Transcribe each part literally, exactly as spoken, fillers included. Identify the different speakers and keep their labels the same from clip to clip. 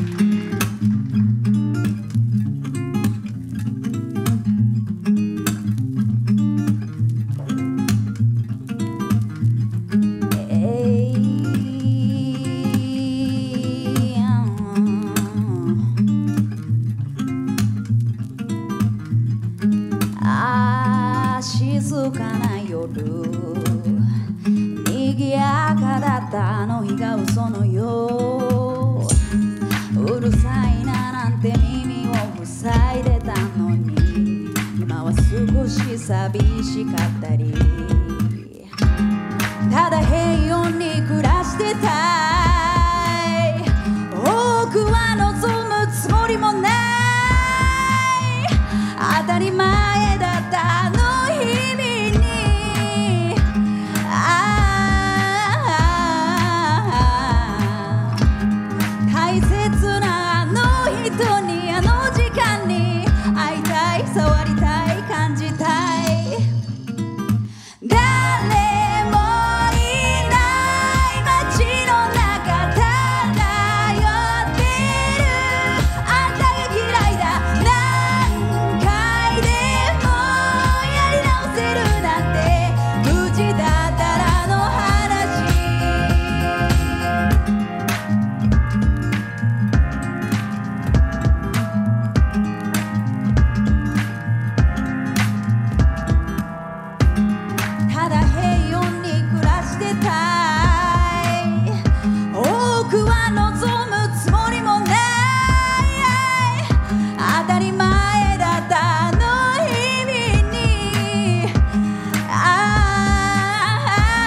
Speaker 1: 静かな夜、賑やかだったあの日が嘘のよう。うるさいななんて耳を塞いでたのに、今は少し寂しかったり、ただ平穏に暮らしてたい。多くは望むつもりもない、当たり前だったあの日々に、ああ大切なあの人に、あの時間に会いたい、触りたい、感じたい。誰もいない街の中漂ってる、あんたが嫌いだ、何回でもやり直せるなんて、無事だったらの話。ただ平穏に暮らしてたい。多くは望むつもりもない、当たり前だったあの日々に、あ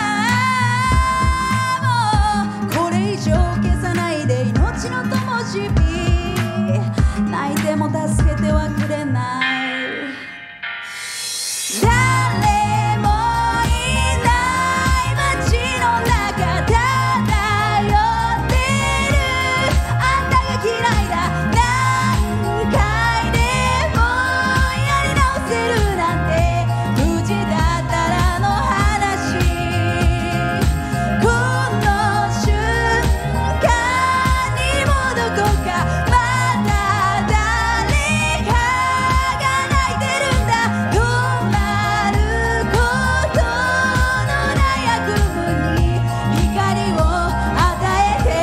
Speaker 1: あもうこれ以上消さないで、命の灯火、泣いても助けてはくれない。誰もいない街の中漂ってる、あんたが嫌いだ、何回でもやり直せるなんて、無事だったらの話。この瞬間にもどこかまだ誰かが泣いてるんだ。止まることのない悪夢に光を与えて、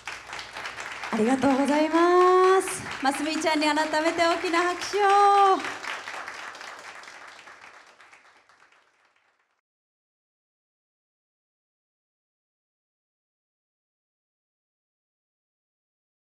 Speaker 1: ありがとうございます。ますみちゃんに改めて大きな拍手を。